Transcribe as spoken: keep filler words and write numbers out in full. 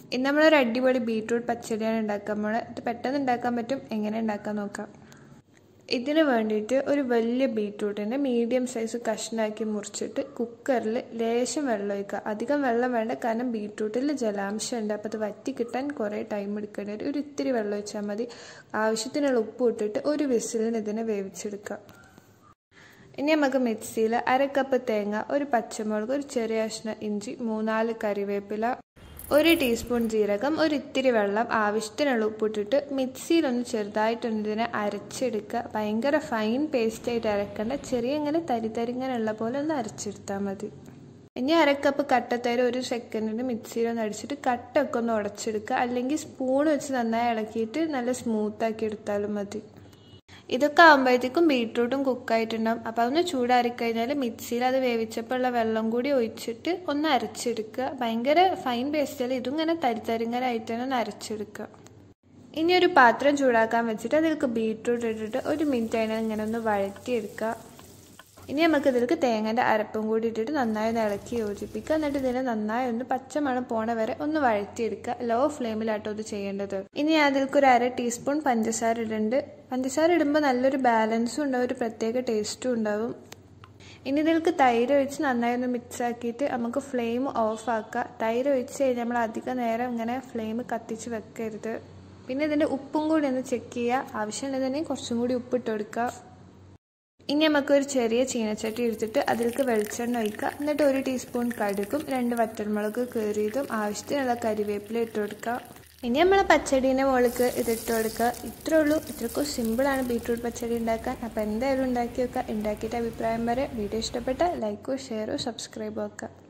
ഇന്ന് നമ്മളൊരു അടിപൊളി ബീട്രൂട്ട് പച്ചടിയാണ് ഉണ്ടാക്കാൻ പോണത്. ഇത് പെട്ടെന്ന് ഉണ്ടാക്കാൻ പറ്റും. എങ്ങനെ ഉണ്ടാക്കാൻ നോക്കാം. ഇതിന് വേണ്ടിയിട്ട് ഒരു വലിയ ബീട്രൂട്ടിൻ്റെ മീഡിയം സൈസ് കഷ്ണമാക്കി മുറിച്ചിട്ട് കുക്കറിൽ ലേശം വെള്ളം ഒഴിക്കുക. അധികം വെള്ളം വേണ്ട, കാരണം ബീട്രൂട്ടിൽ ജലാംശം ഉണ്ട്. അപ്പോൾ അത് വറ്റി കിട്ടാൻ കുറേ ടൈം എടുക്കേണ്ടി വരും. ഒരു ഇത്തിരി വെള്ളം ഒഴിച്ചാൽ മതി. ആവശ്യത്തിനുള്ള ഉപ്പ് ഇട്ടിട്ട് ഒരു വിസിലിന് ഇതിനെ വേവിച്ചെടുക്കുക. ഇനി നമുക്ക് മിക്സിയിൽ അര കപ്പ് തേങ്ങ, ഒരു പച്ചമുളക്, ഒരു ചെറിയ കഷ്ണം ഇഞ്ചി, മൂന്നാല് കറിവേപ്പില, ഒരു ടീസ്പൂൺ ജീരകം, ഒരു ഇത്തിരി വെള്ളം, ആവശ്യത്തിനുള്ള ഉപ്പിട്ടിട്ട് മിക്സിയിലൊന്ന് ചെറുതായിട്ടൊന്ന് ഇതിനെ അരച്ചെടുക്കുക. ഭയങ്കര ഫൈൻ പേസ്റ്റായിട്ട് അരക്കേണ്ട, ചെറിയ ഇങ്ങനെ തരി തരിങ്ങനെയുള്ള പോലെ ഒന്ന് അരച്ചെടുത്താൽ മതി. ഇനി അരക്കപ്പ് കട്ടത്തൈര് ഒരു സെക്കൻഡിന് മിക്സിയിലൊന്ന് അടിച്ചിട്ട് കട്ടൊക്കെ ഒന്ന് ഉടച്ചെടുക്കുക. അല്ലെങ്കിൽ സ്പൂൺ വെച്ച് നന്നായി ഇളക്കിയിട്ട് നല്ല സ്മൂത്താക്കി എടുത്താലും മതി. ഇതൊക്കെ ആകുമ്പോഴത്തേക്കും ബീട്രൂട്ടും കുക്കായിട്ടുണ്ടാകും. അപ്പോൾ അതൊന്ന് ചൂടാറിക്കഴിഞ്ഞാൽ മിക്സിയിൽ അത് വേവിച്ചപ്പോൾ ഉള്ള വെള്ളം കൂടി ഒഴിച്ചിട്ട് ഒന്ന് അരച്ചെടുക്കുക. ഭയങ്കര ഫൈൻ പേസ്റ്റല്ല, ഇതും ഇങ്ങനെ തരിതരിങ്ങനായിട്ട് തന്നെ ഒന്ന് അരച്ചെടുക്കുക. ഇനി ഒരു പാത്രം ചൂടാക്കാൻ വെച്ചിട്ട് അതിലേക്ക് ബീട്രൂട്ട് ഇട്ടിട്ട് ഒരു മിനിറ്റ് അതിനെ ഇങ്ങനെ ഒന്ന് വഴറ്റിയെടുക്കുക. ഇനി നമുക്ക് ഇതിലേക്ക് തേങ്ങേൻ്റെ അരപ്പും കൂടി ഇട്ടിട്ട് നന്നായി ഒന്ന് ഇളക്കി യോജിപ്പിക്കുക. എന്നിട്ട് ഇതിനെ നന്നായി ഒന്ന് പച്ചമണം പോണ വരെ ഒന്ന് വഴറ്റിയെടുക്കുക. ലോ ഫ്ലെയിമിലാട്ടോ ഇത് ചെയ്യേണ്ടത്. ഇനി അതിലേക്ക് ഒരു അര ടീസ്പൂൺ പഞ്ചസാര ഇടുന്നുണ്ട്. പഞ്ചസാര ഇടുമ്പോൾ നല്ലൊരു ബാലൻസും ഉണ്ടാവും, ഒരു പ്രത്യേക ടേസ്റ്റും ഉണ്ടാവും. ഇനി ഇതിലേക്ക് തൈര് ഒഴിച്ച് നന്നായി ഒന്ന് മിക്സ് ആക്കിയിട്ട് നമുക്ക് ഫ്ലെയിം ഓഫ് ആക്കുക. തൈര് ഒഴിച്ച് കഴിഞ്ഞാൽ നമ്മൾ അധികം നേരം ഇങ്ങനെ ഫ്ലെയിം കത്തിച്ച് വെക്കരുത്. പിന്നെ ഇതിൻ്റെ ഉപ്പും കൂടി ഒന്ന് ചെക്ക് ചെയ്യുക. ആവശ്യമുണ്ടെന്നുണ്ടെങ്കിൽ കുറച്ചും കൂടി ഉപ്പിട്ട് കൊടുക്കുക. ഇനി നമുക്കൊരു ചെറിയ ചീനച്ചട്ടി എടുത്തിട്ട് അതിലേക്ക് വെളിച്ചെണ്ണ ഒഴിക്കുക. എന്നിട്ട് ഒരു ടീസ്പൂൺ കടുകും രണ്ട് വറ്റൽമുളക് കീറിയതും ആവശ്യത്തിനുള്ള കരിവേപ്പില ഇട്ട് കൊടുക്കുക. ഇനി നമ്മൾ പച്ചടീൻ്റെ മുകളിലേക്ക് ഇതിട്ട് കൊടുക്കുക. ഇത്രേ ഉള്ളൂ. ഇത്രയ്ക്കും സിമ്പിളാണ് ബീട്രൂട്ട് പച്ചടി ഉണ്ടാക്കാൻ. അപ്പോൾ എന്തായാലും ഉണ്ടാക്കി വെക്കുക. ഉണ്ടാക്കിയിട്ട് അഭിപ്രായം വരെ. വീഡിയോ ഇഷ്ടപ്പെട്ട ലൈക്കോ ഷെയറോ സബ്സ്ക്രൈബോ വെക്കുക.